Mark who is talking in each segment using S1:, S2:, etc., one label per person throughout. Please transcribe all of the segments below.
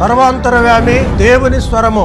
S1: సర్వాంతరవ్యామి దేవుని స్వరము.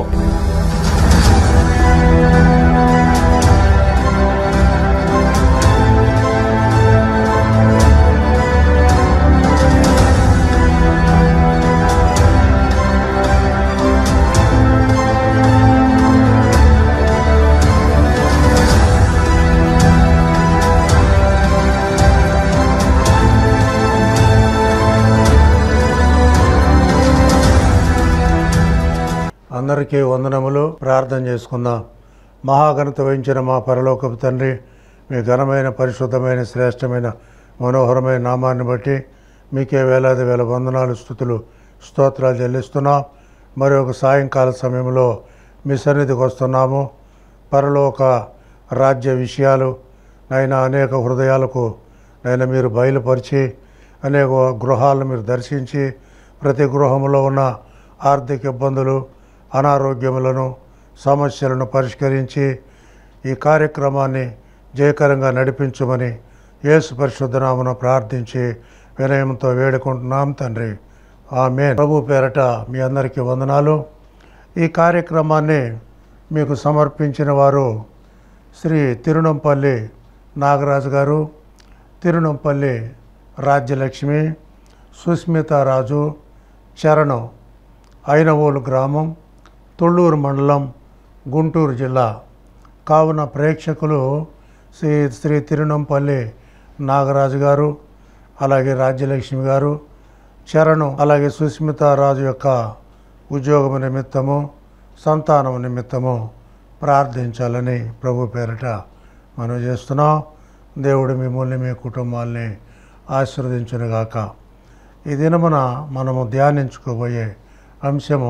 S1: అందరికీ వందనములు. ప్రార్థన చేసుకుందాం. మహాఘనత వహించిన మా పరలోకపు తండ్రి, మీ ఘనమైన పరిశుద్ధమైన శ్రేష్టమైన మనోహరమైన నామాన్ని బట్టి మీకే వేలాది వేల వందనాలు స్తుతులు స్తోత్రాలు చెల్లిస్తున్నాం. మరి ఒక సాయంకాల సమయంలో మీ సన్నిధికి వస్తున్నాము. పరలోక రాజ్య విషయాలు నైనా అనేక హృదయాలకు నైనా మీరు బయలుపరిచి అనేక గృహాలను మీరు దర్శించి ప్రతి గృహంలో ఉన్న ఆర్థిక ఇబ్బందులు అనారోగ్యములను సమస్యలను పరిష్కరించి ఈ కార్యక్రమాన్ని జయకరంగా నడిపించమని యేసు పరిశుద్ధ నామమున ప్రార్థించి వినయంతో వేడుకుంటున్నాం తండ్రి. ఆమేన్. ప్రభు పేరట మీ అందరికీ వందనాలు. ఈ కార్యక్రమాన్ని మీకు సమర్పించిన వారు శ్రీ తిరునంపల్లి నాగరాజు గారు, తిరునంపల్లి రాజ్యలక్ష్మి, సుస్మితారాజు, చరణం, ఐనవోలు గ్రామం, తొళ్ళూరు మండలం, గుంటూరు జిల్లా. కావున ప్రేక్షకులు శ్రీ తిరునంపల్లి నాగరాజు గారు, అలాగే రాజ్యలక్ష్మి గారు, చరణం, అలాగే సుస్మితారాజు యొక్క ఉద్యోగము నిమిత్తము సంతానము నిమిత్తము ప్రార్థించాలని ప్రభు పేరట మనం చేస్తున్నాం. దేవుడు మిమ్మల్ని మీ కుటుంబాల్ని ఆశీర్వదించునుగాక. ఈ దినమున మనము ధ్యానించుకోబోయే అంశము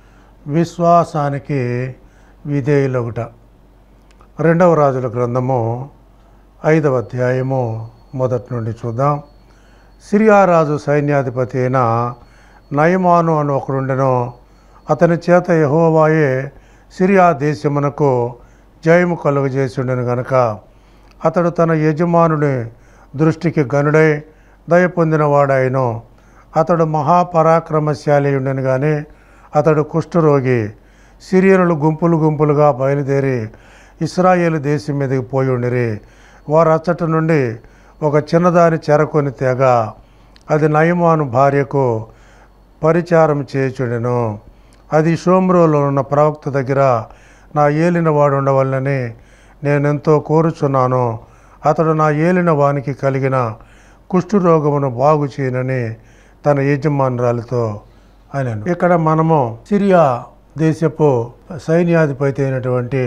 S1: విశ్వాసానికి విధేయులగుట. 2వ రాజుల గ్రంథము 5వ అధ్యాయము మొదటి నుండి చూద్దాం. సిరియా రాజు సైన్యాధిపతి అయిన నయమాను అని ఒకడుండెను. అతని చేత యెహోవాయే సిరియా దేశమునకు జయము కలుగజేసిండెను గనుక అతడు తన యజమానుని దృష్టికి గనుడై దయ పొందినవాడాయను. అతడు మహాపరాక్రమశాలి ఉండెను కానీ అతడు కుష్ఠరోగి. సిరియనులు గుంపులు గుంపులుగా బయలుదేరి ఇశ్రాయేలు దేశం మీదకి పోయి ఉండిరి. వారు అచ్చట నుండి ఒక చిన్నదాని చెరకొని తెగ అది నయమాను భార్యకు పరిచారం చేయుచుండెను. అది షోమ్రోలో ఉన్న ప్రవక్త దగ్గర నా ఏలిన వాడు ఉండవలనని నేనెంతో కోరుచున్నాను. అతడు నా ఏలిన వానికి కలిగిన కుష్ఠరోగమును బాగు చేయనని తన యజమానురాలితో అనెను. ఇక్కడ మనము సిరియా దేశపు సైన్యాధిపతి అయినటువంటి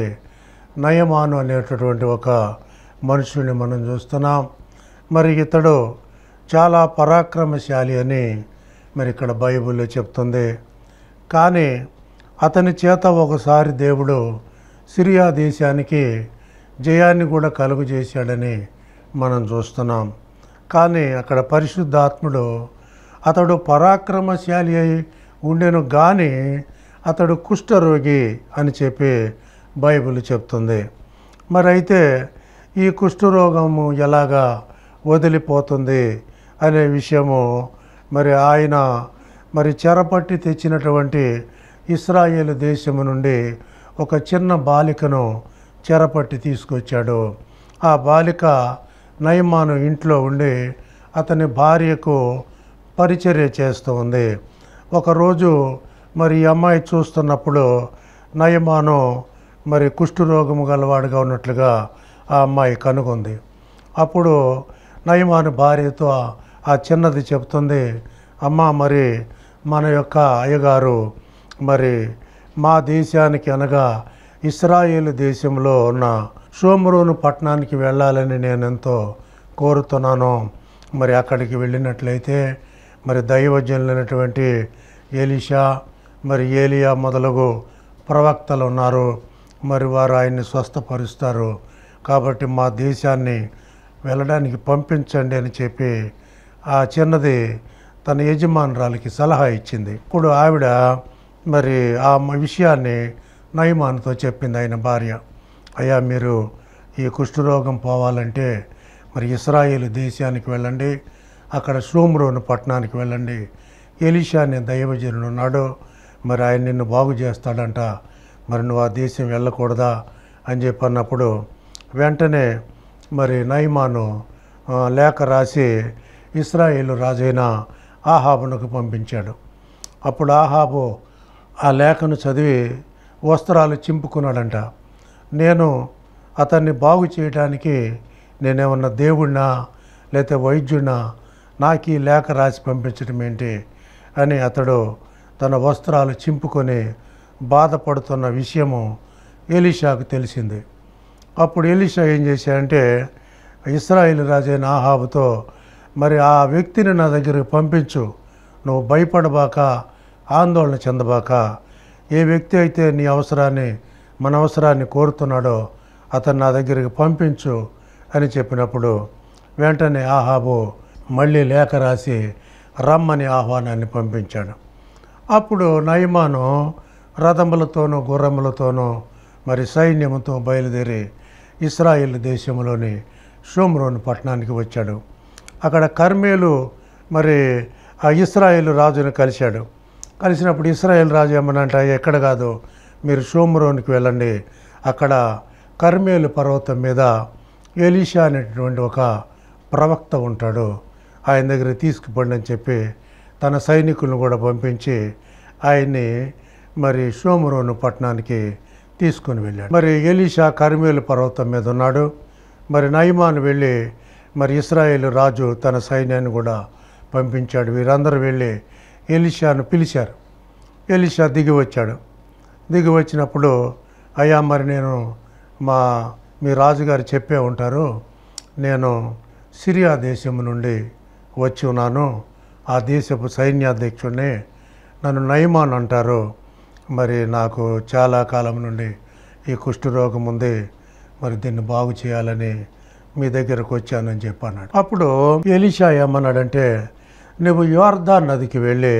S1: నయమాను అనేటటువంటి ఒక మనుషుని మనం చూస్తున్నాం. మరి ఇతడు చాలా పరాక్రమశాలి అని మరి ఇక్కడ బైబిల్లో చెప్తుంది. కానీ అతని చేత ఒకసారి దేవుడు సిరియా దేశానికి జయాన్ని కూడా కలుగు చేశాడని మనం చూస్తున్నాం. కానీ అక్కడ పరిశుద్ధాత్ముడు అతడు పరాక్రమశాలి అయి ఉండెను కానీ అతడు కుష్ఠరోగి అని చెప్పి బైబిల్ చెప్తుంది. మరి అయితే ఈ కుష్ఠరోగము ఎలాగా వదిలిపోతుంది అనే విషయము మరి ఆయన మరి చెరపట్టి తెచ్చినటువంటి ఇశ్రాయేలు దేశము నుండి ఒక చిన్న బాలికను చెరపట్టి తీసుకొచ్చాడు. ఆ బాలిక నయమాను ఇంట్లో ఉండి అతని భార్యకు పరిచర్య చేస్తూ ఉంది. ఒకరోజు మరి ఈ అమ్మాయి చూస్తున్నప్పుడు నయమాను మరి కుష్ఠరోగము గలవాడుగా ఉన్నట్లుగా ఆ అమ్మాయి కనుగొంది. అప్పుడు నయమాను భార్యతో ఆ చిన్నది చెప్తుంది, అమ్మ మరి మన యొక్క అయ్యగారు మరి మా దేశానికి అనగా ఇశ్రాయేలు దేశంలో ఉన్న షోమ్రోను పట్టణానికి వెళ్ళాలని నేను ఎంతో కోరుతున్నాను. మరి అక్కడికి వెళ్ళినట్లయితే మరి దైవజనులైనటువంటి ఎలీషా మరి ఏలియా మొదలగు ప్రవక్తలు ఉన్నారు. మరి వారు ఆయన్ని స్వస్థపరుస్తారు. కాబట్టి మా దేశాన్ని వెళ్ళడానికి పంపించండి అని చెప్పి ఆ చిన్నది తన యజమానురాలికి సలహా ఇచ్చింది. ఇప్పుడు ఆవిడ మరి ఆ విషయాన్ని నయమానుతో చెప్పింది. ఆయన భార్య, అయ్యా మీరు ఈ కుష్ఠరోగం పోవాలంటే మరి ఇశ్రాయేలు దేశానికి వెళ్ళండి, అక్కడ షోమ్రోను పట్టణానికి వెళ్ళండి. ఎలీషా అనే దైవజనుడు ఉన్నాడు, మరి ఆయన నిన్ను బాగు చేస్తాడంట, మరి నువ్వు ఆ దేశం వెళ్ళకూడదా అని చెప్పి అన్నప్పుడు వెంటనే మరి నయమాను లేఖ రాసి ఇశ్రాయేలు రాజైన ఆహాబునకు పంపించాడు. అప్పుడు ఆహాబు ఆ లేఖను చదివి వస్త్రాలు చింపుకున్నాడంట. నేను అతన్ని బాగు చేయడానికి నేనేమన్నా దేవుడినా లేకపోతే వైద్యుడినా, నాకు ఈ లేఖ రాసి పంపించడం ఏంటి అని అతడు తన వస్త్రాలు చింపుకొని బాధపడుతున్న విషయము ఎలీషాకు తెలిసింది. అప్పుడు ఎలీషా ఏం చేశాడంటే ఇశ్రాయేలు రాజైన ఆహాబుతో, మరి ఆ వ్యక్తిని నా దగ్గరికి పంపించు, నువ్వు భయపడబాక, ఆందోళన చెందబాక, ఏ వ్యక్తి అయితే నీ అవసరాన్ని మన అవసరాన్ని కోరుతున్నాడో అతను నా దగ్గరికి పంపించు అని చెప్పినప్పుడు వెంటనే ఆహాబు మళ్ళీ లేఖ రాసి రమ్మని ఆహ్వానాన్ని పంపించాడు. అప్పుడు నయమాను రథములతోనూ గుర్రములతోనూ మరి సైన్యముతో బయలుదేరి ఇశ్రాయేల్ దేశంలోని షోమ్రోను పట్టణానికి వచ్చాడు. అక్కడ కర్మేలు మరి ఆ ఇశ్రాయేలు రాజును కలిశాడు. కలిసినప్పుడు ఇశ్రాయేల్ రాజు ఏమనంట, ఎక్కడ కాదు, మీరు షోమ్రోనికి వెళ్ళండి, అక్కడ కర్మేలు పర్వతం మీద ఎలీషా అనేటటువంటి ఒక ప్రవక్త ఉంటాడు, ఆయన దగ్గర తీసుకుపండి అని చెప్పి తన సైనికులను కూడా పంపించి ఆయన్ని మరి షోమ్రోను పట్టణానికి తీసుకొని వెళ్ళాడు. మరి ఎలీషా కర్మేలు పర్వతం మీద ఉన్నాడు. మరి నయమాను వెళ్ళి మరి ఇశ్రాయేలు రాజు తన సైన్యాన్ని కూడా పంపించాడు. వీరందరూ వెళ్ళి ఎలీషాను పిలిచారు. ఎలీషా దిగి వచ్చాడు. దిగి వచ్చినప్పుడు, అయ్యా మరి నేను మీ రాజుగారు చెప్పే ఉంటారు, నేను సిరియా దేశం నుండి వచ్చి ఉన్నాను, ఆ దేశపు సైన్యాధ్యక్షుడిని, నన్ను నయమాన్ అంటారు, మరి నాకు చాలా కాలం నుండి ఈ కుష్ఠరోగం ఉంది, మరి దీన్ని బాగు చేయాలని మీ దగ్గరకు వచ్చానని చెప్పన్నాడు. అప్పుడు ఎలీషా ఏమన్నాడంటే, నువ్వు యోర్దాన్ నదికి వెళ్ళి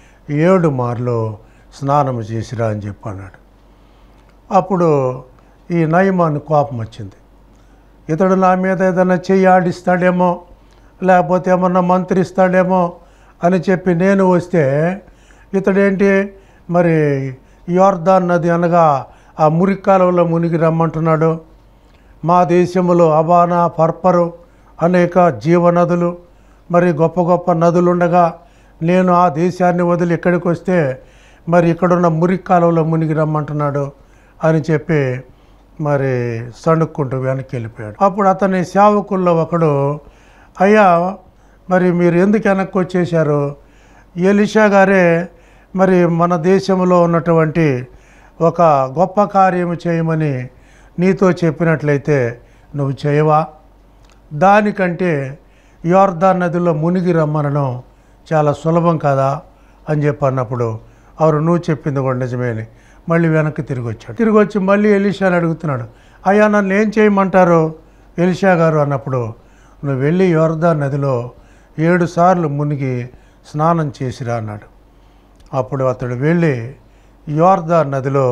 S1: 7 మార్లు స్నానం చేసిరా అని చెప్పన్నాడు. అప్పుడు ఈ నయమాను కోపం వచ్చింది. ఇతడు నా మీద ఏదైనా చెయ్యి ఆడిస్తాడేమో, లేకపోతే ఏమన్నా మంత్రిస్తాడేమో అని చెప్పి నేను వస్తే, ఇతడేంటి మరి యోర్దాన్ నది అనగా ఆ మురికాలంలో మునిగి రమ్మంటున్నాడు. మా దేశంలో అబానా, పర్పరు అనేక జీవనదులు, మరి గొప్ప గొప్ప నదులుండగా నేను ఆ దేశాన్ని వదిలి ఇక్కడికి వస్తే మరి ఇక్కడున్న మురికాలంలో మునిగి రమ్మంటున్నాడు అని చెప్పి మరి సణుక్కుంటూ వెనక్కి వెళ్ళిపోయాడు. అప్పుడు అతని సేవకుల్లో ఒకడు, అయ్యా మరి మీరు ఎందుకు వెనక్కి వచ్చేశారు? ఎలీషా గారే మరి మన దేశంలో ఉన్నటువంటి ఒక గొప్ప కార్యము చేయమని నీతో చెప్పినట్లయితే నువ్వు చేయవా? దానికంటే యోర్దాన్ నదిలో మునిగి రమ్మనడం చాలా సులభం కదా అని చెప్పి అన్నప్పుడు, అవరు నువ్వు చెప్పింది కూడా నిజమేని మళ్ళీ వెనక్కి తిరిగి వచ్చాడు. తిరిగి వచ్చి మళ్ళీ ఎలీషాని అడుగుతున్నాడు, అయ్యా నన్ను ఏం చేయమంటారు ఎలీషా గారు అన్నప్పుడు, నువ్వు వెళ్ళి యోర్దాన్ నదిలో 7 సార్లు మునిగి స్నానం చేసిరా అన్నాడు. అప్పుడు అతడు వెళ్ళి యోర్దాన్ నదిలో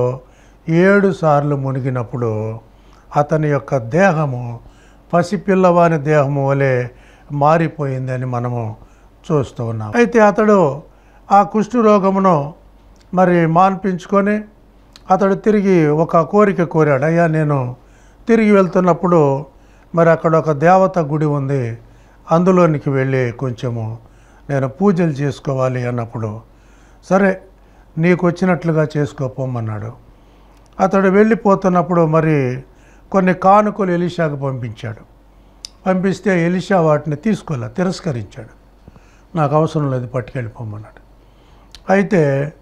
S1: 7 సార్లు మునిగినప్పుడు అతని యొక్క దేహము పసిపిల్లవాని దేహము వలె మారిపోయిందని మనము చూస్తూ ఉన్నాం. అయితే అతడు ఆ కుష్ఠరోగమును మరి మాన్పించుకొని అతడు తిరిగి ఒక కోరిక కోరాడు. అయ్యా నేను తిరిగి వెళ్తున్నప్పుడు మరి అక్కడ ఒక దేవత గుడి ఉంది, అందులోనికి వెళ్ళి కొంచెము నేను పూజలు చేసుకోవాలి అన్నప్పుడు, సరే నీకు వచ్చినట్లుగా చేసుకోపోమన్నాడు. అతడు వెళ్ళిపోతున్నప్పుడు మరి కొన్ని కానుకలు ఎలీషాకు పంపించాడు. పంపిస్తే ఎలీషా వాటిని తిరస్కరించాడు. నాకు అవసరం లేదు, పట్టుకెళ్ళిపోమన్నాడు. అయితే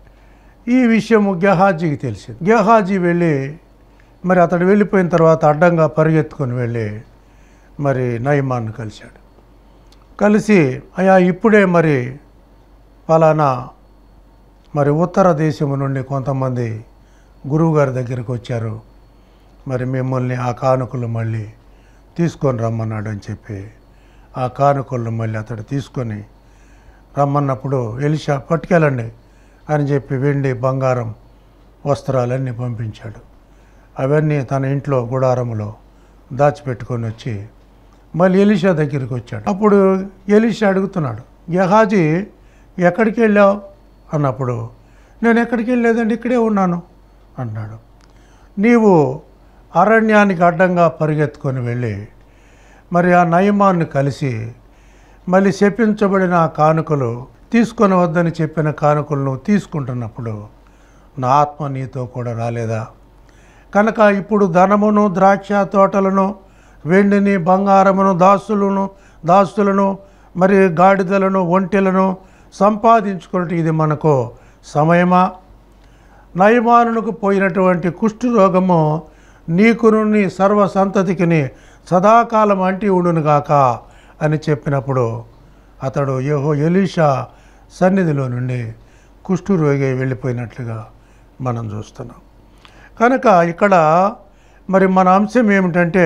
S1: ఈ విషయము గెహాజీకి తెలిసింది. గెహాజీ వెళ్ళి మరి అతడు వెళ్ళిపోయిన తర్వాత అడ్డంగా పరిగెత్తుకొని వెళ్ళి మరి నయమాన్ను కలిశాడు. కలిసి, అయ్యా ఇప్పుడే మరి ఫలానా మరి ఉత్తర దేశం నుండి కొంతమంది గురువుగారి దగ్గరికి వచ్చారు, మరి మిమ్మల్ని ఆ కానుకలు మళ్ళీ తీసుకొని రమ్మన్నాడు అని చెప్పి ఆ కానుకలను మళ్ళీ అతడు తీసుకొని రమ్మన్నప్పుడు ఎలీషా పట్టుకెళ్ళండి అని చెప్పి వెండి, బంగారం, వస్త్రాలన్నీ పంపించాడు. అవన్నీ తన ఇంట్లో గుడారములో దాచిపెట్టుకొని వచ్చి మళ్ళీ ఎలీషా దగ్గరికి వచ్చాడు. అప్పుడు ఎలీషా అడుగుతున్నాడు, గెహాజీ ఎక్కడికి వెళ్ళావు అన్నప్పుడు నేను ఎక్కడికి వెళ్ళలేదండి, ఇక్కడే ఉన్నాను అన్నాడు. నీవు అరణ్యానికి అడ్డంగా పరిగెత్తుకొని వెళ్ళి మరి ఆ నయమాన్ని కలిసి మళ్ళీ శపించబడిన ఆ కానుకలు తీసుకొని వద్దని చెప్పిన కానుకలను తీసుకుంటున్నప్పుడు నా ఆత్మ నీతో కూడా రాలేదా? కనుక ఇప్పుడు ధనమును, ద్రాక్ష తోటలను, వెండిని, బంగారమును, దాస్తులను మరి గాడిదలను, ఒంటెలను సంపాదించుకున్నట్టు ఇది మనకు సమయమా? నయమానునకు పోయినటువంటి కుష్టు రోగము నీకును నీ సర్వ సంతతికిని సదాకాలం అంటి ఉండునుగాక అని చెప్పినప్పుడు అతడు ఎలీషా సన్నిధిలో నుండి కుష్టు రోగి వెళ్ళిపోయినట్లుగా మనం చూస్తున్నాం. కనుక ఇక్కడ మరి మన అంశం ఏమిటంటే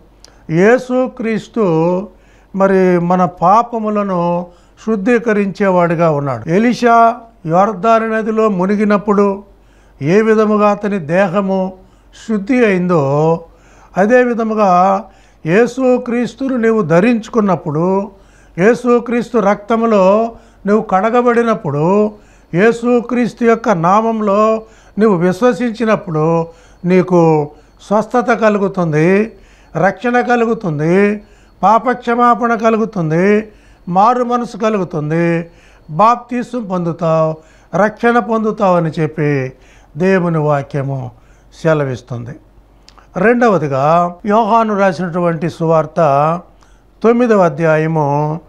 S1: యేసుక్రీస్తు మరి మన పాపములను శుద్ధీకరించేవాడిగా ఉన్నాడు. ఎలీషా యొర్దాను నదిలో మునిగినప్పుడు ఏ విధముగా అతని దేహము శుద్ధి అయిందో అదే విధముగా యేసుక్రీస్తును నీవు ధరించుకున్నప్పుడు, యేసుక్రీస్తు రక్తములో నువ్వు కడగబడినప్పుడు, యేసుక్రీస్తు యొక్క నామంలో నువ్వు విశ్వసించినప్పుడు నీకు స్వస్థత కలుగుతుంది, రక్షణ కలుగుతుంది, పాపక్షమాపణ కలుగుతుంది, మారు మనసు కలుగుతుంది, బాప్తీసం పొందుతావు, రక్షణ పొందుతావు అని చెప్పి దేవుని వాక్యము సెలవిస్తుంది. రెండవదిగా యోహాను రాసినటువంటి సువార్త 9వ అధ్యాయము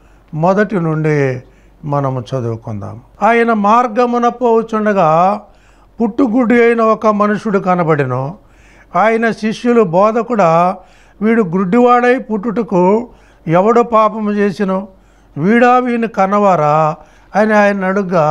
S1: 1 నుండి మనము చదువుకుందాం. ఆయన మార్గమున పోవుచుండగా పుట్టుగుడ్డి అయిన ఒక మనుషుడు కనబడెను. ఆయన శిష్యులు, బోధకుడా, వీడు గుడ్డివాడై పుట్టుటకు ఎవడు పాపము చేసిను? వీడా వీని కన్నవారా అని ఆయన అడుగ్గా,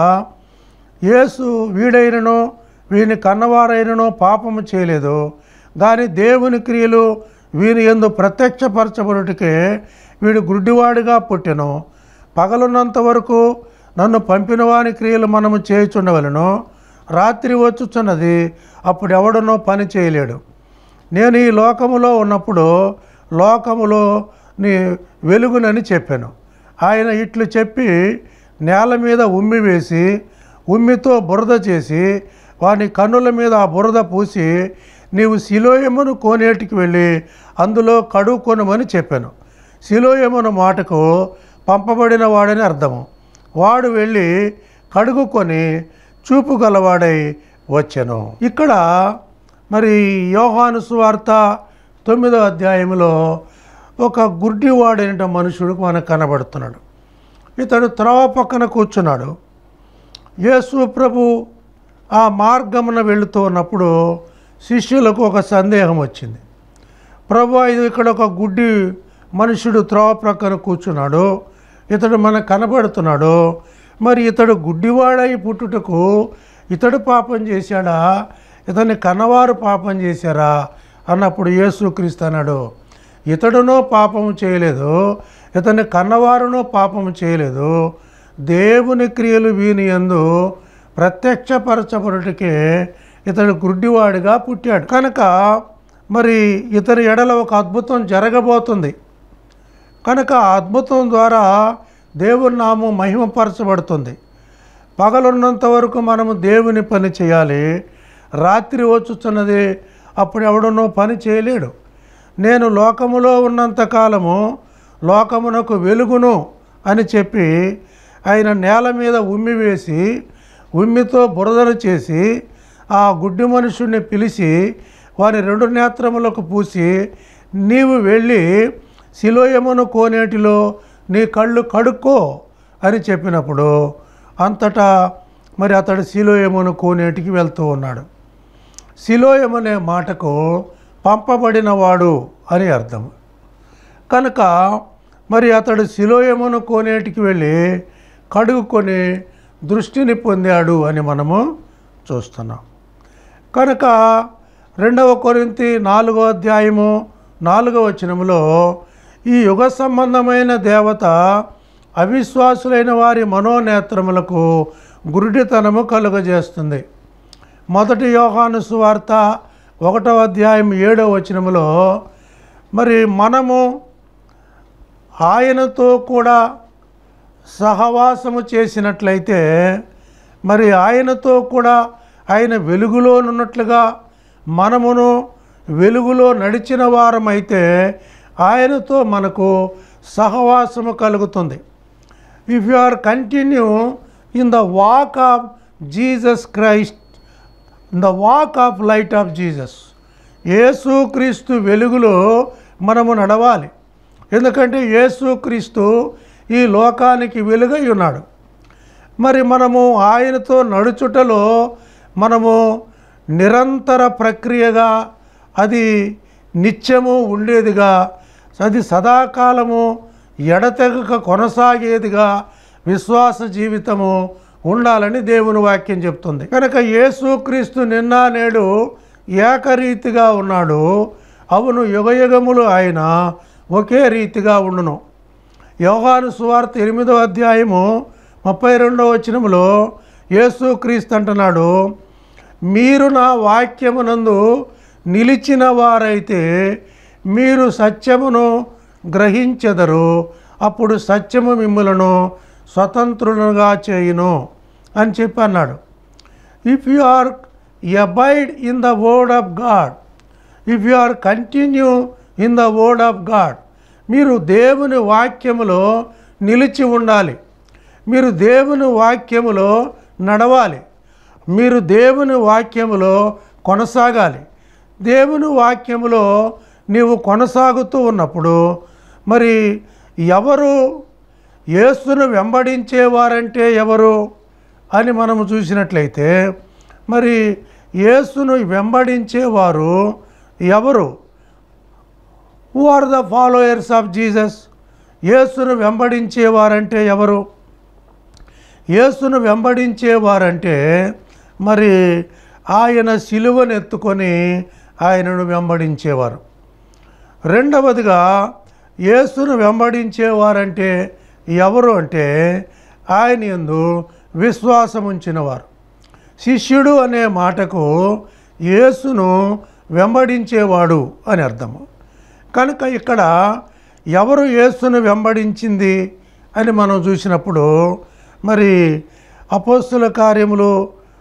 S1: యేసు వీడైనను వీని కన్నవారైనను పాపము చేయలేదు, కానీ దేవుని క్రియలు వీని యందు ప్రత్యక్షపరచబడుటకే వీడు గుడ్డివాడిగా పుట్టెను. పగలున్నంత వరకు నన్ను పంపిన వాని క్రియలు మనము చేయుచుండవలను. రాత్రి వచ్చుచున్నది, అప్పుడు ఎవడనో పని చేయలేడు. నేను ఈ లోకములో ఉన్నప్పుడు లోకములో నీ వెలుగునని చెప్పాను. ఆయన ఇట్లు చెప్పి నేల మీద ఉమ్మి వేసి ఉమ్మితో బురద చేసి వాని కన్నుల మీద ఆ బురద పూసి, నీవు సిలోయమును కోనేటికి వెళ్ళి అందులో కడుక్కొనమని చెప్పాను. సిలోయమును మాటకు పంపబడిన వాడని అర్థము. వాడు వెళ్ళి కడుగుకొని చూపు గలవాడై వచ్చెను. ఇక్కడ మరి యోహాను సువార్త 9వ అధ్యాయంలో ఒక గుడ్డివాడైన మనుషుడు మనకు కనబడుతున్నాడు. ఇతడు త్రోవ పక్కన కూర్చున్నాడు. యేసు ప్రభు ఆ మార్గమున వెళుతూ ఉన్నప్పుడు శిష్యులకు ఒక సందేహం వచ్చింది. ప్రభు, ఇది ఇక్కడ ఒక గుడ్డి మనుషుడు త్రోవ ప్రక్కన కూర్చున్నాడు, ఇతడు మనకు కనబడుతున్నాడు, మరి ఇతడు గుడ్డివాడై పుట్టుటకు ఇతడు పాపం చేశాడా, ఇతన్ని కన్నవారు పాపం చేశారా అన్నప్పుడు యేసుక్రీస్తు అన్నాడు, ఇతడునో పాపము చేయలేదు, ఇతన్ని కన్నవారునో పాపము చేయలేదు, దేవుని క్రియలు వీని యందు ప్రత్యక్షపరచబడుటకే ఇతడు గుడ్డివాడిగా పుట్టాడు. కనుక మరి ఇతని ఎడల ఒక అద్భుతం జరగబోతుంది. కనుక ఆ అద్భుతం ద్వారా దేవుని నామం మహిమపరచబడుతుంది. పగలున్నంత వరకు మనము దేవుని పని చేయాలి, రాత్రి వచ్చుచున్నది, అప్పుడు ఎవడనో పని చేయలేడు. నేను లోకములో ఉన్నంతకాలము లోకమునకు వెలుగును అని చెప్పి ఆయన నేల మీద ఉమ్మి వేసి ఉమ్మితో బురదను చేసి ఆ గుడ్డి మనుషుడిని పిలిచి వాని 2 నేత్రములకు పూసి, నీవు వెళ్ళి సిలోయమును కోనేటిలో నీ కళ్ళు కడుక్కో అని చెప్పినప్పుడు అంతటా మరి అతడు సిలోయమును కోనేటికి వెళ్తూ ఉన్నాడు. సిలోయం అనే మాటకు పంపబడినవాడు అని అర్థం. కనుక మరి అతడు సిలోయమును కోనేటికి వెళ్ళి కడుక్కొని దృష్టిని పొందాడు అని మనము చూస్తున్నాం. కనుక 2వ కొరింథీ 4వ అధ్యాయము 4వ వచనములో ఈ యుగ సంబంధమైన దేవత అవిశ్వాసులైన వారి మనోనేత్రములకు గురుడితనము కలుగజేస్తుంది. 1 యోహాను సువార్త 1వ అధ్యాయం 7వ వచనములో మరి మనము ఆయనతో కూడా సహవాసము చేసినట్లయితే మరి ఆయనతో కూడా ఆయన వెలుగులో ఉన్నట్లుగా మనమును వెలుగులో నడిచిన వారమైతే ఆయనతో మనకు సహవాసము కలుగుతుంది. If you are continue in the walk of Jesus Christ, in the walk of light of Jesus, యేసుక్రీస్తు వెలుగులో మనము నడవాలి. ఎందుకంటే యేసుక్రీస్తు ఈ లోకానికి వెలుగై ఉన్నాడు. మరి మనము ఆయనతో నడుచుటలో మనము నిరంతర ప్రక్రియగా, అది నిత్యము ఉండేదిగా, అది సదాకాలము ఎడతెగక కొనసాగేదిగా విశ్వాస జీవితము ఉండాలని దేవుని వాక్యం చెప్తుంది. కనుక యేసుక్రీస్తు నిన్న నేడు ఏకరీతిగా ఉన్నాడు. అవును, యుగయుగములు ఆయన ఒకే రీతిగా ఉండును. యోహాను సువార్త 8వ అధ్యాయము 32వ వచనములో యేసుక్రీస్తు అంటున్నాడు, మీరు నా వాక్యమునందు నిలిచిన వారైతే మీరు సత్యమును గ్రహించెదరు, అప్పుడు సత్యము మిమ్ములను స్వతంత్రులుగా చేయును అని చెప్పి అన్నాడు. If you are abide in the word of God, if you are continue in the word of God, మీరు దేవుని వాక్యములో నిలిచి ఉండాలి. మీరు దేవుని వాక్యములో నడవాలి. మీరు దేవుని వాక్యములో కొనసాగాలి. దేవుని వాక్యములో నీవు కొనసాగుతూ ఉన్నప్పుడు మరి ఎవరు యేసును వెంబడించేవారంటే ఎవరు అని మనము చూసినట్లయితే, మరి యేసును వెంబడించేవారు ఎవరు? Who are the followers of Jesus? యేసును వెంబడించేవారంటే ఎవరు? యేసును వెంబడించేవారంటే మరి ఆయన సిలువను ఎత్తుకొని ఆయనను వెంబడించేవారు. రెండవదిగా యేసును వెంబడించేవారంటే ఎవరు అంటే ఆయన యందు విశ్వాసం ఉంచినవారు. శిష్యుడు అనే మాటకు యేసును వెంబడించేవాడు అని అర్థము. కనుక ఇక్కడ ఎవరు యేసును వెంబడించింది అని మనం చూసినప్పుడు మరి అపోస్తుల కార్యములు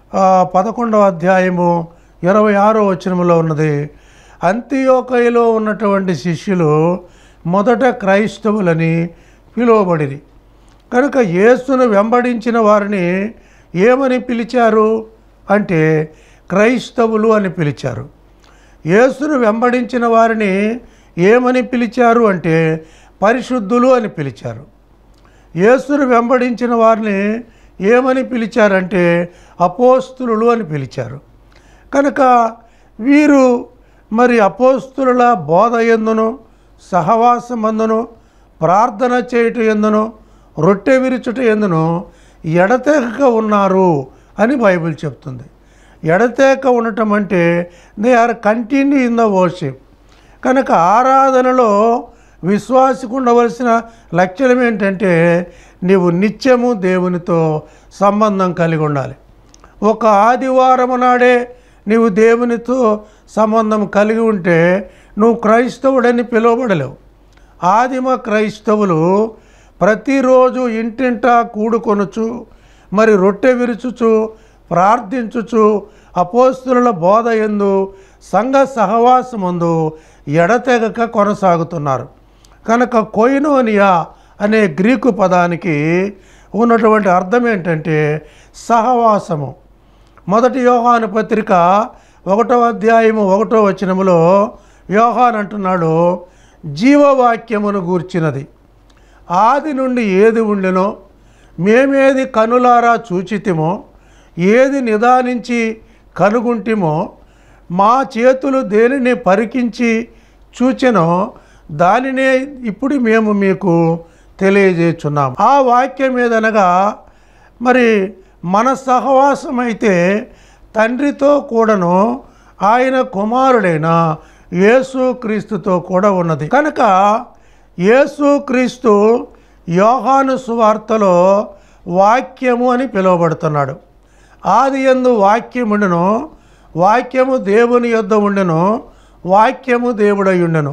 S1: 11వ అధ్యాయము 26వ వచనములో ఉన్నది, అంతియోకయలో ఉన్నటువంటి శిష్యులు మొదట క్రైస్తవులని పిలువబడిరి. కనుక యేసును వెంబడించిన వారిని ఏమని పిలిచారు అంటే క్రైస్తవులు అని పిలిచారు. యేసును వెంబడించిన వారిని ఏమని పిలిచారు అంటే పరిశుద్ధులు అని పిలిచారు. యేసును వెంబడించిన వారిని ఏమని పిలిచారంటే అపోస్తులు అని పిలిచారు. కనుక వీరు మరి అపోస్తుల బోధ యందును, సహవాసమందును, ప్రార్థన చేయుట యందును, రొట్టె విరుచుట యందును ఎడతెగక ఉన్నారు అని బైబిల్ చెప్తుంది. ఎడతెగక ఉండటం అంటే they are continue in the worship. కనుక ఆరాధనలో విశ్వాసికి ఉండవలసిన లక్షణం ఏంటంటే నీవు నిత్యము దేవునితో సంబంధం కలిగి ఉండాలి. ఒక ఆదివారం నాడే నీవు దేవునితో సంబంధం కలిగి ఉంటే నువ్వు క్రైస్తవుడని పిలువబడలేవు. ఆదిమ క్రైస్తవులు ప్రతిరోజు ఇంటింటా కూడుకొనుచు, మరి రొట్టె విరుచుచు, ప్రార్థించుచు, అపోస్తుల బోధ యందు, సంఘ సహవాసమందు ఎడతెగక కొనసాగుతున్నారు. కనుక కొయినోనియా అనే గ్రీకు పదానికి ఉన్నటువంటి అర్థం ఏంటంటే సహవాసము. మొదటి యోహాను పత్రిక 1వ అధ్యాయము 1వ వచనములో యోహాను అంటున్నాడు, జీవవాక్యమును గూర్చినది ఆది నుండి ఏది ఉండెనో, మేమేది కనులారా చూచితిమో, ఏది నిదానించి కనుగుంటిమో, మా చేతులు దేనిని పరికించి చూచెనో దానినే ఇప్పుడు మేము మీకు తెలియజేస్తున్నాం. ఆ వాక్యం ఏదనగా మరి మన సహవాసం అయితే తండ్రితో కూడాను ఆయన కుమారుడైన యేసుక్రీస్తుతో కూడా ఉన్నది. కనుక యేసుక్రీస్తు యోహాను సువార్తలో వాక్యము అని పిలువబడుతున్నాడు. ఆది యందు వాక్యముండెను, వాక్యము దేవుని యొద్ద ఉండెను, వాక్యము దేవుడై ఉండెను.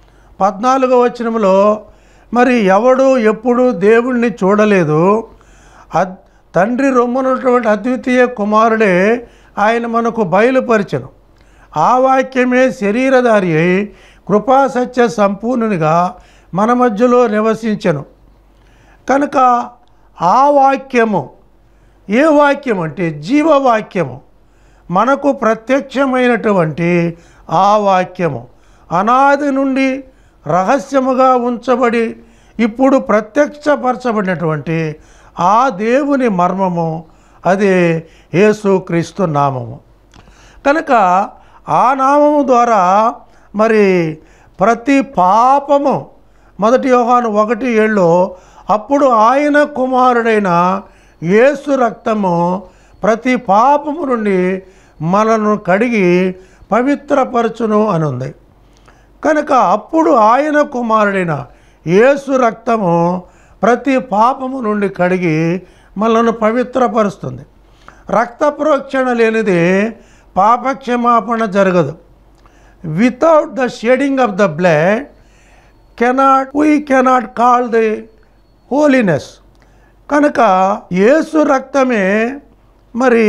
S1: 14వ వచనములో మరి ఎవడు ఎప్పుడు దేవుణ్ణి చూడలేదు, తండ్రి రొమ్మునటువంటి అద్వితీయ కుమారుడే ఆయన మనకు బయలుపరిచెను. ఆ వాక్యమే శరీరధారి అయి కృపాసత్య సంపూర్ణునిగా మన మధ్యలో నివసించెను. కనుక ఆ వాక్యము ఏ వాక్యం అంటే జీవవాక్యము, మనకు ప్రత్యక్షమైనటువంటి ఆ వాక్యము అనాది నుండి రహస్యముగా ఉంచబడి ఇప్పుడు ప్రత్యక్షపరచబడినటువంటి ఆ దేవుని మర్మము, అదే యేసుక్రీస్తు నామము. కనుక ఆ నామము ద్వారా మరి ప్రతి పాపము, 1 యోహాను 1:7 అప్పుడు ఆయన కుమారుడైన యేసు రక్తము ప్రతి పాపము నుండి మనను కడిగి పవిత్రపరచును అని ఉంది. కనుక అప్పుడు ఆయన కుమారుడైన యేసు రక్తము ప్రతి పాపము నుండి కడిగి మనను పవిత్రపరుస్తుంది. రక్త ప్రోక్షణ లేనిది పాపక్షమాపణ జరగదు. Without the shedding of the blood we cannot call the holiness. కనుక యేసు రక్తమే మరి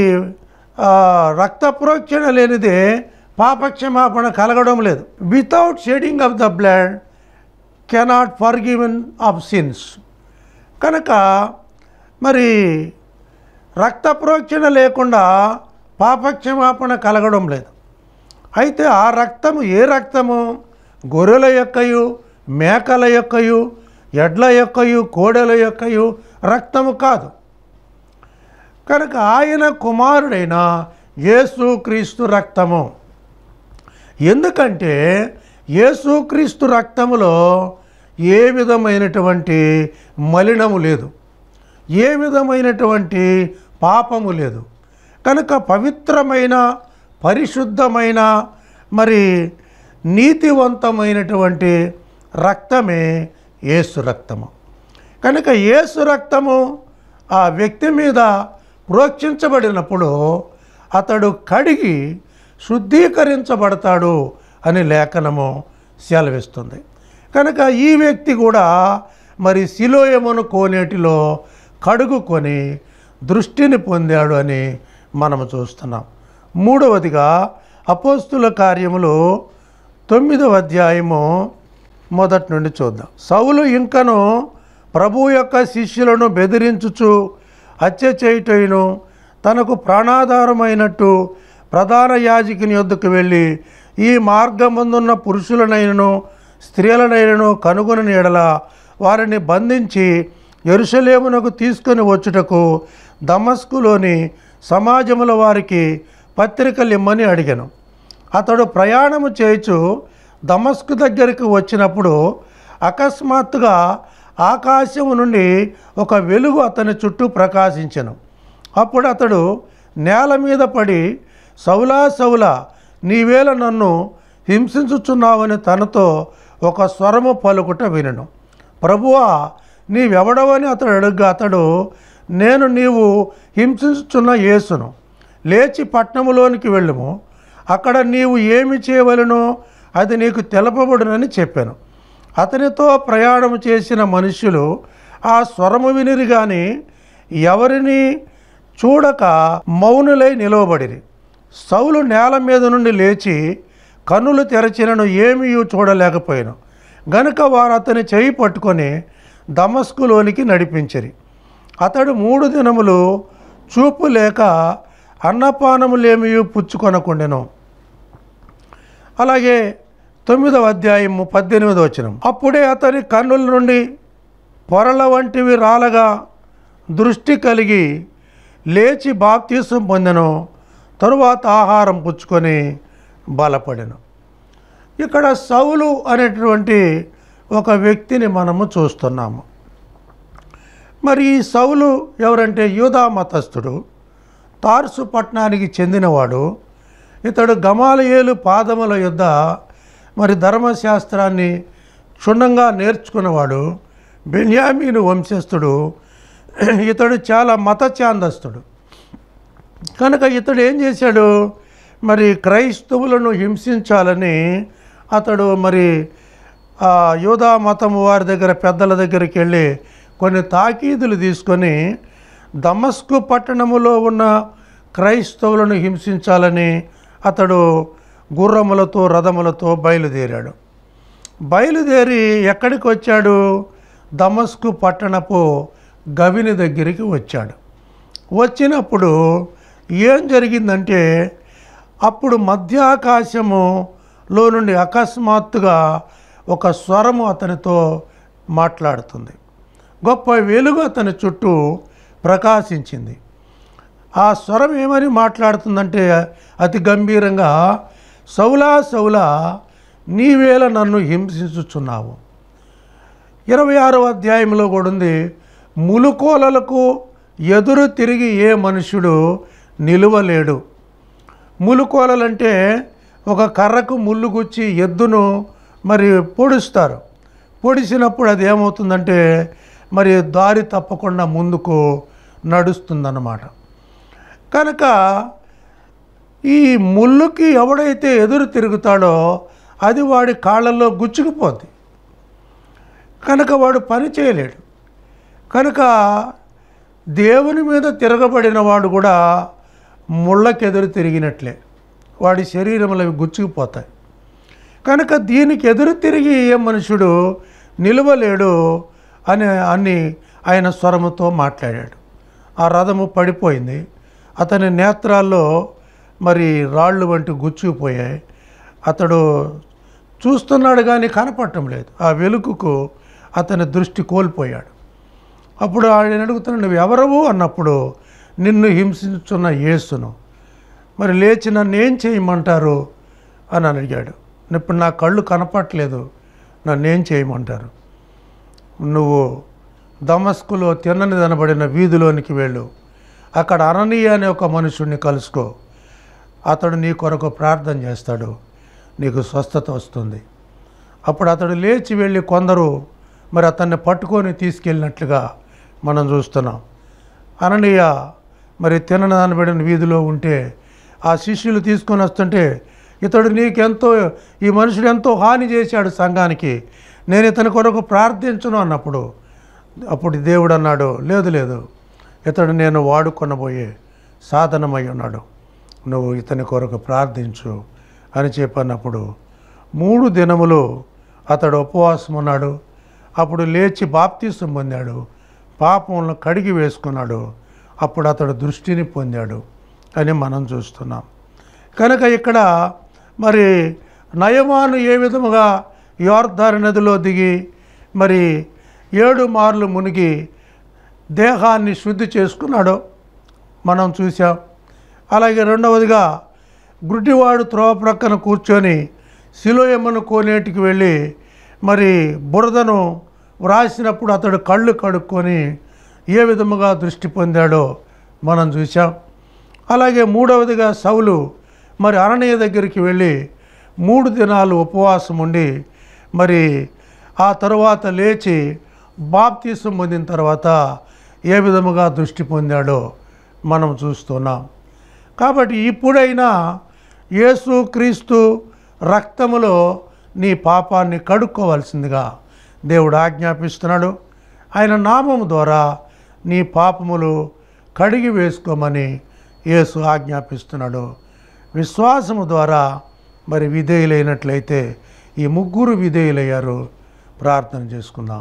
S1: రక్త ప్రోక్షణ లేనిదే పాపక్షమాపణ కలగడం లేదు. Without shedding of the blood cannot forgiven of sins. కనుక మరి రక్త ప్రోక్షణ లేకుండా పాపక్షమాపణ కలగడం లేదు. అయితే ఆ రక్తము ఏ రక్తము? గొర్రెల యొక్కయు, మేకల యొక్కయు, ఎడ్ల యొక్కయు, కోడెల యొక్కయు రక్తము కాదు. కనుక ఆయన కుమారుడైన యేసుక్రీస్తు రక్తము. ఎందుకంటే యేసుక్రీస్తు రక్తములో ఏ విధమైనటువంటి మలినము లేదు, ఏ విధమైనటువంటి పాపము లేదు. కనుక పవిత్రమైన, పరిశుద్ధమైన, మరి నీతివంతమైనటువంటి రక్తమే యేసు రక్తము. కనుక యేసు రక్తము ఆ వ్యక్తి మీద ప్రోక్షించబడినప్పుడు అతడు కడిగి శుద్ధీకరించబడతాడు అని లేఖనము సెలవిస్తుంది. కనుక ఈ వ్యక్తి కూడా మరి సిలోయమును కోనేటిలో కడుగుకొని దృష్టిని పొందాడు అని మనము చూస్తున్నాం. మూడవదిగా అపోస్తుల కార్యములు 9వ అధ్యాయము 1 నుండి చూద్దాం. సౌలు ఇంకను ప్రభు యొక్క శిష్యులను బెదిరించుచు హత్య చేయుటయును తనకు ప్రాణాధారమైనట్టు ప్రధాన యాజకుని యొద్దకు వెళ్ళి ఈ మార్గమందున్న పురుషులనైనను స్త్రీలనైనను కనుగొని ఎడల వారిని బంధించి యెరూషలేమునకు తీసుకొని వచ్చుటకు దమస్కులోని సమాజముల వారికి పత్రికలు ఇమ్మని అడిగాను. అతడు ప్రయాణము చేయుచు దమస్కు దగ్గరికి వచ్చినప్పుడు అకస్మాత్తుగా ఆకాశము నుండి ఒక వెలుగు అతని చుట్టూ ప్రకాశించెను. అప్పుడు అతడు నేల మీద పడి, సౌలా సౌలా, నీవేళ నన్ను హింసించుచున్నావని తనతో ఒక స్వరము పలుకుట వినెను. ప్రభువా, నీవెవడవని అతడు అడుగ్గా అతడు, నేను నీవు హింసించుచున్న యేసును. లేచి పట్టణములోనికి వెళ్ళుము, అక్కడ నీవు ఏమి చేయవలెనో అది నీకు తెలపబడునని చెప్పాను. అతనితో ప్రయాణం చేసిన మనుష్యులు ఆ స్వరము వినిరి గాని ఎవరిని చూడక మౌనులై నిలవబడిరి. సౌలు నేల మీద నుండి లేచి కన్నులు తెరచినను ఏమీ చూడలేకపోయాను. గనుక వారు అతని చేయి పట్టుకొని దమస్కులోనికి నడిపించిరి. అతడు 3 దినములు చూపు లేక అన్నపానములేమీ పుచ్చుకొనకుండెను. అలాగే 9వ అధ్యాయము 18వ వచనం. అప్పుడే అతని కన్నుల నుండి పొరల వంటివి రాలగా దృష్టి కలిగి లేచి బాప్తీసం పొందెను. తరువాత ఆహారం పుచ్చుకొని బలపడెను. ఇక్కడ సౌలు అనేటువంటి ఒక వ్యక్తిని మనము చూస్తున్నాము. మరి ఈ సౌలు ఎవరంటే యూదా మతస్థుడు, తార్సు పట్టణానికి చెందినవాడు. ఇతడు గమాలియేలు పాదముల యొద్ద మరి ధర్మశాస్త్రాన్ని క్షుణ్ణంగా నేర్చుకున్నవాడు. బెన్యామీను వంశస్థుడు. ఇతడు చాలా మతఛాందస్తుడు. కనుక ఇతడు ఏం చేశాడు? మరి క్రైస్తవులను హింసించాలని అతడు మరి యూదా మతము వారి దగ్గర పెద్దల దగ్గరికి వెళ్ళి కొన్ని తాకీదులు తీసుకొని దమస్కు పట్టణములో ఉన్న క్రైస్తవులను హింసించాలని అతడు గుర్రములతో రథములతో బయలుదేరి ఎక్కడికి వచ్చాడు? దమస్కు పట్టణపు గవిని దగ్గరికి వచ్చాడు. వచ్చినప్పుడు ఏం జరిగిందంటే, అప్పుడు మధ్యాకాశములో నుండి అకస్మాత్తుగా ఒక స్వరము అతనితో మాట్లాడుతుంది. గొప్ప వెలుగు అతని చుట్టూ ప్రకాశించింది. ఆ స్వరం ఏమని మాట్లాడుతుందంటే అతి గంభీరంగా, సౌలా సౌలా నీవేళ నన్ను హింసించుచున్నావు. 26వ అధ్యాయంలో కూడా ఉంది, ములుకోలలకు ఎదురు తిరిగి ఏ మనుష్యుడు నిలువలేడు. ములుకోలలంటే ఒక కర్రకు ముళ్ళు గుచ్చి ఎద్దును మరి పొడుస్తారు. పొడిసినప్పుడు అది ఏమవుతుందంటే మరి దారి తప్పకుండా ముందుకు నడుస్తుందన్నమాట. కనుక ఈ ముళ్ళుకి ఎవడైతే ఎదురు తిరుగుతాడో అది వాడి కాళ్ళల్లో గుచ్చుకుపోద్ది. కనుక వాడు పని చేయలేడు. కనుక దేవుని మీద తిరగబడిన వాడు కూడా ముళ్ళకెదురు తిరిగినట్లే, వాడి శరీరంలో అవి గుచ్చుకుపోతాయి. కనుక దీనికి ఎదురు తిరిగి ఏ మనుషుడు నిలవలేడు అని ఆయన స్వరముతో మాట్లాడాడు. ఆ రథము పడిపోయింది. అతని నేత్రాల్లో మరి రాళ్ళు వంటి గుచ్చుకుపోయాయి. అతడు చూస్తున్నాడు కానీ కనపడటం లేదు. ఆ వెలుగుకు అతని దృష్టి కోల్పోయాడు. అప్పుడు ఆయన అడుగుతున్నాడు, నువ్వు ఎవరవు అన్నప్పుడు, నిన్ను హింసించున్న యేసును. మరి లేచి నన్ను ఏం చేయమంటారు అని అడిగాడు. ఇప్పుడు నా కళ్ళు కనపట్లేదు, నన్నేం చేయమంటారు? నువ్వు దమస్కులో తిన్నని దనబడిన వీధిలోనికి వెళ్ళు, అక్కడ అననీయ అనే ఒక మనుషుడిని కలుసుకో. అతడు నీ కొరకు ప్రార్థన చేస్తాడు, నీకు స్వస్థత వస్తుంది. అప్పుడు అతడు లేచి వెళ్ళి కొందరు మరి అతన్ని పట్టుకొని తీసుకెళ్ళినట్లుగా మనం చూస్తున్నాం. అననీయ మరి తిన్నని దనబడిన వీధిలో ఉంటే ఆ శిష్యులు తీసుకొని వస్తుంటే, ఇతడు నీకెంతో, ఈ మనుషుడు ఎంతో హాని చేశాడు సంఘానికి, నేను ఇతని కొరకు ప్రార్థించును అన్నప్పుడు, అప్పుడు దేవుడు అన్నాడు, లేదు ఇతడు నేను వాడుకొనబోయే సాధనమై ఉన్నాడు, నువ్వు ఇతని కొరకు ప్రార్థించు అని చెప్పన్నప్పుడు 3 దినములు అతడు ఉపవాసం ఉన్నాడు. అప్పుడు లేచి బాప్తీసం పొందాడు, పాపములను కడిగి వేసుకున్నాడు. అప్పుడు అతడు దృష్టిని పొందాడు అని మనం చూస్తున్నాం. కనుక ఇక్కడ మరి నయమాను ఏ విధముగా యోర్దాను నదిలో దిగి మరి 7 మార్లు మునిగి దేహాన్ని శుద్ధి చేసుకున్నాడో మనం చూసాం. అలాగే రెండవదిగా గుడ్డివాడు త్రోవ ప్రక్కన కూర్చొని సిలోయమ్మను కోనేటికి వెళ్ళి మరి బురదను వ్రాసినప్పుడు అతడు కళ్ళు కడుక్కొని ఏ విధముగా దృష్టి పొందాడో మనం చూసాం. అలాగే మూడవదిగా సౌలు మరి అననీయ దగ్గరికి వెళ్ళి 3 దినాలు ఉపవాసం ఉండి మరి ఆ తరువాత లేచి బాప్తీసం పొందిన తర్వాత ఏ విధముగా దృష్టి పొందాడో మనం చూస్తున్నాం. కాబట్టి ఇప్పుడైనా యేసుక్రీస్తు రక్తములో నీ పాపాన్ని కడుక్కోవాల్సిందిగా దేవుడు ఆజ్ఞాపిస్తున్నాడు. ఆయన నామము ద్వారా నీ పాపములు కడిగి వేసుకోమని యేసు ఆజ్ఞాపిస్తున్నాడు. విశ్వాసము ద్వారా మరి విధేయులైనట్లయితే ఈ 3 విధేయులయ్యారు. ప్రార్థన చేసుకుందాం.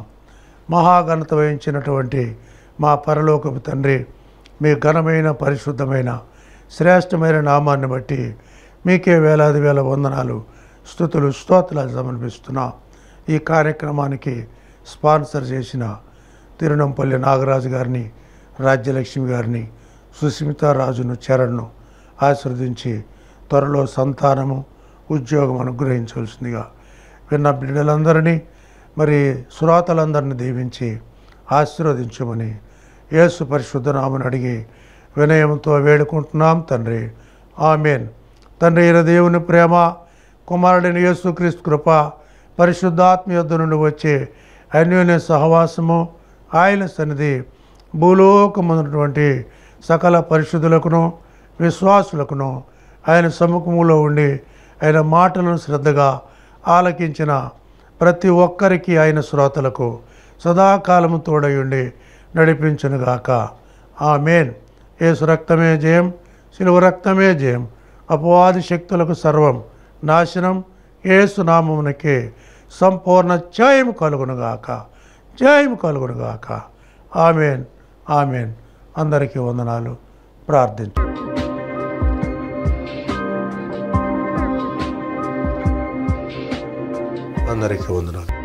S1: మహాఘనత వహించినటువంటి మా పరలోకపు తండ్రి, మీ ఘనమైన పరిశుద్ధమైన శ్రేష్టమైన నామాన్ని బట్టి మీకే వేలాది వేల వందనాలు, స్తుతులు, స్తోత్రాలు సమర్పిస్తున్నాం. ఈ కార్యక్రమానికి స్పాన్సర్ చేసిన తిరునంపల్లి నాగరాజు గారిని, రాజ్యలక్ష్మి గారిని, సుస్మితారాజును, చరణ్ను ఆశీర్వదించి త్వరలో సంతానము, ఉద్యోగం అనుగ్రహించవలసిందిగా విన్న బిడ్డలందరినీ మరి శ్రోతలందరినీ దీవించి ఆశీర్వదించమని యేసు పరిశుద్ధ నామమున అడిగి వినయంతో వేడుకుంటున్నాం తండ్రి. ఆమేన్. తండ్రి అయిన దేవుని ప్రేమ, కుమారుడైన యేసుక్రీస్తు కృప, పరిశుద్ధాత్మ యొద్ద నుండి వచ్చే అన్యోన్య సహవాసము, ఆయన సన్నిధి భూలోకమున్నటువంటి సకల పరిశుద్ధులకును విశ్వాసులకును ఆయన సముఖములో ఉండి ఆయన మాటలను శ్రద్ధగా ఆలకించిన ప్రతి ఒక్కరికి ఆయన శ్రోతలకు సదాకాలము తోడయుండి నడిపించునుగాక. ఆమేన్. యేసు రక్తమే జయం, శిలువ రక్తమే జయం. అపవాది శక్తులకు సర్వం నాశనం. యేసు నామమునకే సంపూర్ణ జయం కలుగునుగాక, జయం కలుగునుగాక. ఆమేన్, ఆమేన్. అందరికీ వందనాలు. ప్రార్థించు. అందరికీ వందనాలు.